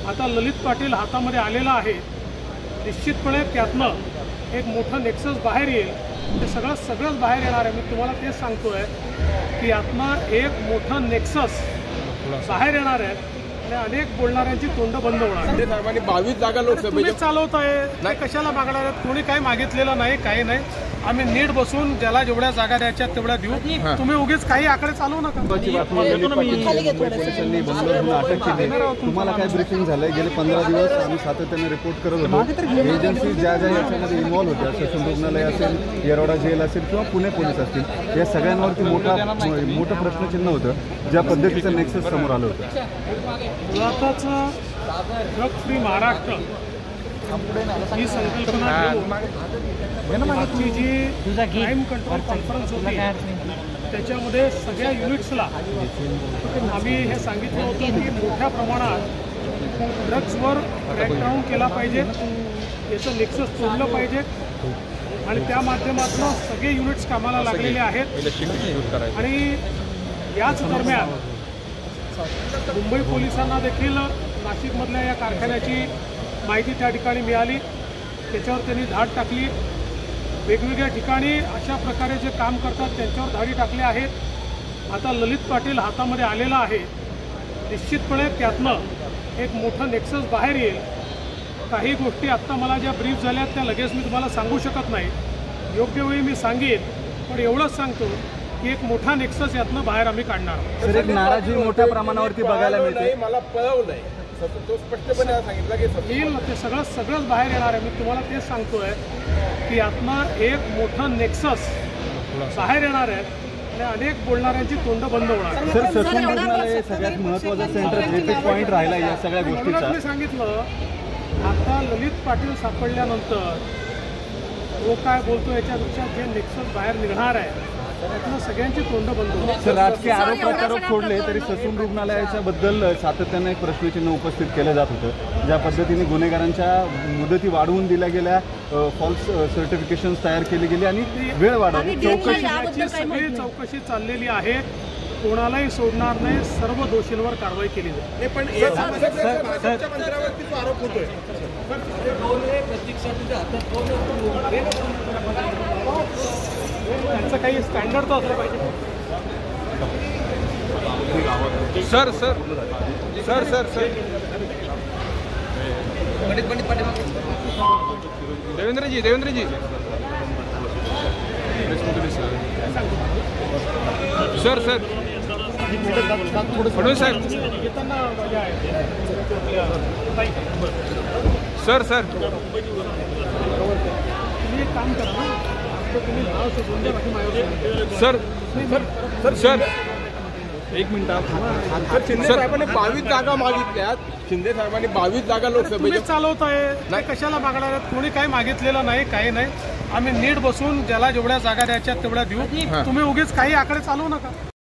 आता ललित पाटील हातामध्ये आलेला आहे। निश्चितपणे त्यातनं एक मोठं नेक्सस बाहेर येईल। ते सगळंच बाहेर येणार आहे। मी तुम्हाला तेच सांगतोय की यातनं एक मोठं नेक्सस बाहेर येणार आहे आणि अनेक बोलणाऱ्यांची तोंड बंद होणार। साहेबांनी 22 जागा लोकसभेत चालवताय कशाला मागणार आहेत? कोणी काही मागितलेलं नाही, काही नाही। आम्ही नीट बसून ज्याला जेवढ्या जागा द्यायच्या तेवढ्या देऊ। तुम्ही उगीच काही आकडे चालवू नका। पोलिसांनी बंगलोरहून अटक केली। तुम्हाला काय ब्रीफिंग झालंय? गेले 15 दिवस आम्ही सातत्याने रिपोर्ट करत होतो। एजन्सी ज्या याच्यामध्ये इन्व्हॉल्व होत्या, ससून रुग्णालय असेल, येरवडा जेल असेल किंवा पुणे पोलीस असतील, या सगळ्यांवरती मोठं प्रश्नचिन्ह होतं। ज्या पद्धतीचं नेक्सस समोर आलं होतं, मुळातच ड्रग फ्री महाराष्ट्र ही संकल्पना घेऊन आजची जी क्राईम कंट्रोल कॉन्फरन्स होती त्याच्यामध्ये सगळ्या युनिट्सला आम्ही हे सांगितलं होतं की मोठ्या प्रमाणात ड्रग्सवर क्रॅकडाऊन केला पाहिजे, याचं नेक्सस तोडलं पाहिजे आणि त्या माध्यमातून सगळे युनिट्स कामाला लागलेले आहेत। आणि याच दरम्यान मुंबई पोलिसांना देखील नाशिकमधल्या या कारखान्याची माहिती त्या ठिकाणी मिळाली। त्याच्यावर त्यांनी धाड टाकली। वेगवेगळ्या ठिकाणी अशा प्रकारे जे काम करतात त्यांच्यावर धाडी टाकल्या आहेत। आता ललित पाटील हातामध्ये आलेला आहे। निश्चितपणे त्यातनं एक मोठं नेक्सस बाहेर येईल। काही गोष्टी आत्ता मला ज्या ब्रीफ झाल्यात त्या लगेच मी तुम्हाला सांगू शकत नाही, योग्य वेळी मी सांगेन। पण एवढंच सांगतो की एक मोठा नेक्सस यातनं बाहेर आम्ही काढणार। तर एक नाराजी मोठ्या प्रमाणावरती बघायला मिळते। मला पळवलंय, तो स्पष्टपणे सांगितलं की येईल ते सगळंच बाहेर येणार आहे। मी तुम्हाला तेच सांगतोय की यातनं एक मोठं नेक्सस बाहेर येणार आहे आणि अनेक बोलणाऱ्यांची तोंड बंद होणार। सर, ससून रुग्णालय सगळ्यात महत्त्वाचं सेंटर रिपीट पॉईंट राहिला या सगळ्या गोष्टीचा। मी सांगितलं आता ललित पाटील सापडल्यानंतर तो काय बोलतो याच्यापेक्षा जे नेक्सस बाहेर निघणार आहे त्यातनं सगळ्यांची तोंड बंद होणार। सर, राजकीय आरोप सोडले तरी ससून रुग्णालयाच्या बद्दल सातत्याने एक प्रश्नचिन्ह उपस्थित केलं जात होतं। ज्या पद्धतीने गुन्हेगारांच्या मुदती वाढवून दिल्या गेल्या, फॉल्स सर्टिफिकेशन्स तयार केली गेली आणि वेळ वाढवली, सगळी चौकशी चाललेली आहे। कोणालाही सोडणार नाही, सर्व दोषींवर कारवाई केली जाईल। पण मंत्र्यावरती आरोप होतोय। त्यांचं काही स्टँडर्ड तर असलं पाहिजे। Sir sir sir sir sir Devendraji sir sir Fadnavis saheb sir sir तुम्ही एक काम करा ना, तुम्ही नाव सुचवून द्या बाकी माझ्यावर। सर सर सर एक मिनिट। सर, शिंदे साहेबांनी 22 जागा मागितल्यात। शिंदे साहेबांनी 22 जागा लोकसभेत चालवताय कशाला मागणार आहेत? कोणी काही मागितलेलं नाही, काही नाही। आम्ही नीट बसून ज्याला जेवढ्या जागा द्यायच्या तेवढ्या देऊ। तुम्ही उगीच काही आकडे चालवू नका।